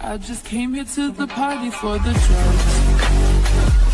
I just came here to the party for the drugs.